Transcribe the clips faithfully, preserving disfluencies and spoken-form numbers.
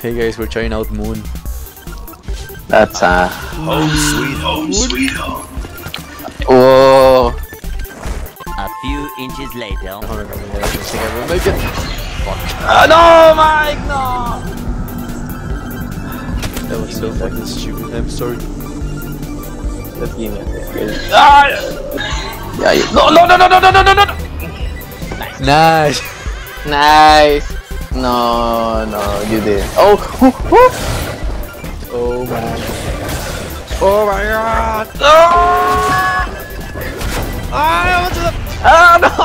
Okay guys, we're trying out Moon. That's uh home sweet home sweet home. Whoa. A few inches later. I don't remember what I was thinking. We'll make it. Fuck. Uh, no, Mike, no. That was so fucking stupid. I'm sorry. Just give me a second. Ah! Yeah, you... No, no, no, no, no, no, no, no, no. Nice. Nice. No, no, you didn't. Oh. Oh man. Oh my god. Oh! Ah, what's up? Oh no!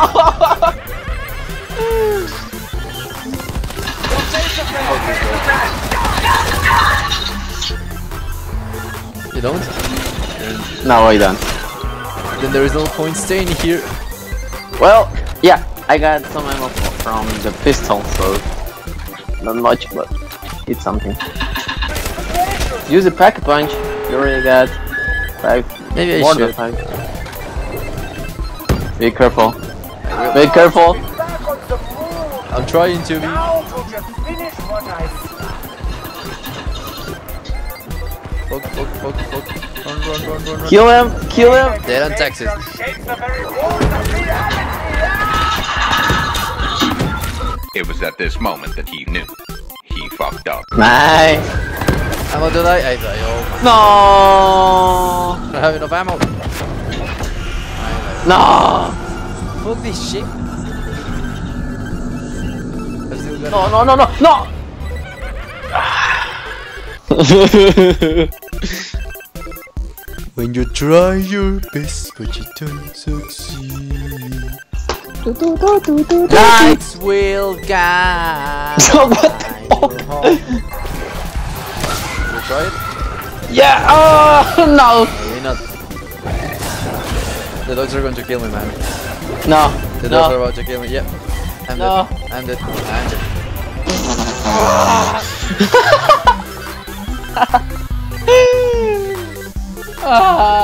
You don't? No, I don't. Then there is no point staying here. Well, yeah, I got some ammo from the pistol, so not much, but it's something. Use a pack-a-punch. You already got five. Maybe I more should. than five. Be careful. Be careful. I'm trying to be. Fuck, fuck, fuck, fuck. Run, run, run, run, run. Kill him! Kill him! Dead on Texas. It was at this moment that he knew. He fucked up. Nice! Ammo did I? I die. Oh my. No! I don't have enough ammo. No! Fuck this shit. No, no, no, no, no! When you try your best, but you don't succeed. Lights will guide. So what the fuck? You try it? Yeah! Oh no! Maybe not. The dogs are going to kill me, man. No! The no. dogs are about to kill me. Yep. I'm No. dead. I'm dead. I'm dead. Ah!